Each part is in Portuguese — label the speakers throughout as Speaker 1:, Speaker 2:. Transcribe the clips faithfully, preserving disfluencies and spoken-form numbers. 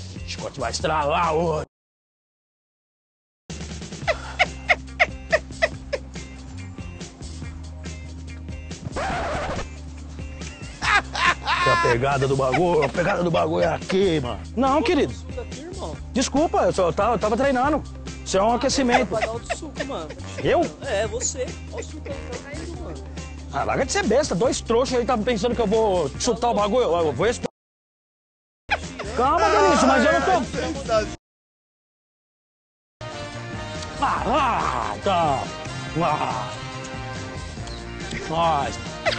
Speaker 1: O chicote vai estralar hoje. A pegada do bagulho, a pegada do bagulho é aqui, mano. Não, querido. Desculpa, eu só tava, eu tava treinando. Isso é um aquecimento.
Speaker 2: Vai dar outro suco, mano.
Speaker 1: Eu?
Speaker 2: É, você. Olha o suco aí, tá caindo, mano.
Speaker 1: Ah, larga de ser besta. Dois trouxas aí estavam pensando que eu vou chutar o bagulho. Eu vou explodir. Calma, Denilson, mas eu não tô... Ah, ah, tá. Ah. Nós.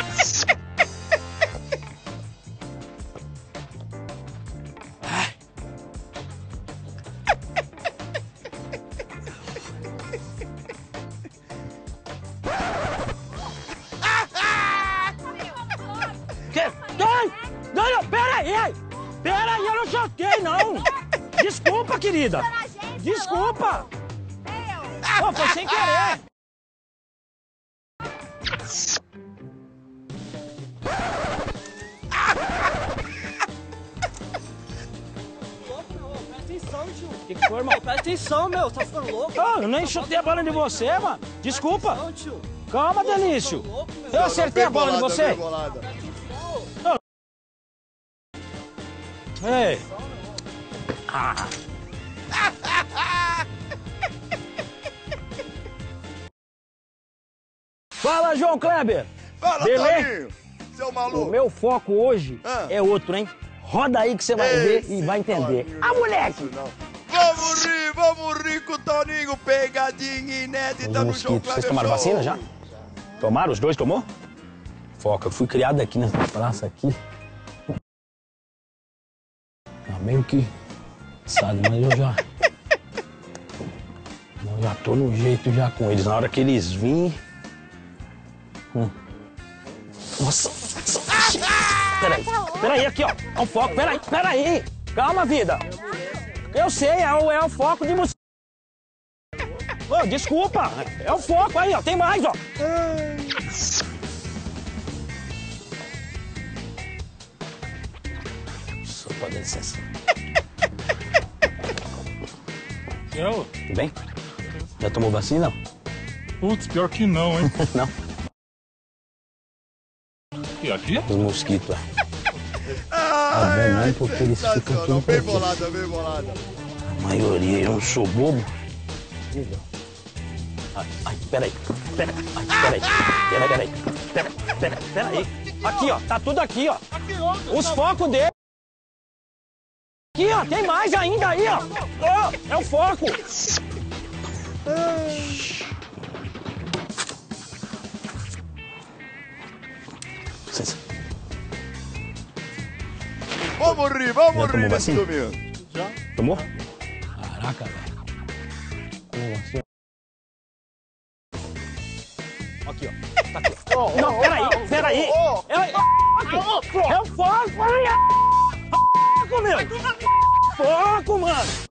Speaker 1: Que? Não, não, pera aí! Pera aí, eu não joguei, não! Desculpa, querida! Desculpa! Pô, foi sem querer!
Speaker 2: Presta atenção, tio.
Speaker 1: O que, que foi, irmão?
Speaker 2: Presta atenção, meu. Tá ficando louco?
Speaker 1: Ah, eu nem chutei a bola de você, mano! Desculpa!
Speaker 2: Não, tio.
Speaker 1: Calma, Delício! Eu acertei a bola de você! Ei! Ah. Fala, João Kleber!
Speaker 3: Fala,
Speaker 1: Beleza?
Speaker 3: Toninho! Seu maluco!
Speaker 1: O meu foco hoje
Speaker 3: Ah.
Speaker 1: é outro, hein? Roda aí que você vai ver e vai entender.
Speaker 3: Toninho,
Speaker 1: Ah,
Speaker 3: não
Speaker 1: moleque!
Speaker 3: é isso, vamos rir, vamos rir com o Toninho, pegadinha inédita
Speaker 1: Os
Speaker 3: no João
Speaker 1: mosquitos,
Speaker 3: Kleber
Speaker 1: vocês tomaram
Speaker 3: Show.
Speaker 1: vacina já? Tomaram? Os dois tomou? Foca, eu fui criado aqui nessa praça aqui. Tá meio que... Sabe, mas eu já... Eu já tô no jeito já com eles. Na hora que eles virem... Hum. Nossa! Peraí, peraí, aqui, ó. É um foco, peraí, peraí. Calma, vida. Eu sei, é o, é o foco de você. Ô, desculpa. É o foco aí, ó. Tem mais, ó. Só pode dar licença.
Speaker 4: Eu?
Speaker 1: Tudo bem? Já tomou vacina?
Speaker 4: Putz, pior que não, hein?
Speaker 1: Não.
Speaker 4: E aqui?
Speaker 1: Os mosquitos, é.
Speaker 3: Ah,
Speaker 1: Tá bom, não, porque eles ficam
Speaker 3: sensacional,
Speaker 1: tudo
Speaker 3: bem
Speaker 1: aqui.
Speaker 3: bolada, bem bolada.
Speaker 1: A maioria, eu não sou bobo. Ai, ai, peraí. Pera, ai, peraí. Peraí, peraí. Pera, pera, peraí. Aqui, ó. Tá tudo aqui, ó. Os focos dele. Aqui, ó. Tem mais ainda aí, ó. Ó, é o foco. Licença.
Speaker 3: Vamos rir, vamos
Speaker 1: Já tomou
Speaker 3: rir nesse
Speaker 1: vacina?
Speaker 3: domingo.
Speaker 4: Já?
Speaker 1: Tomou? Caraca, velho. Como assim? Aqui, ó. Tá aqui. ó. Não, peraí, peraí. É, é, é o foco, peraí. É o foco, meu. Foco, mano.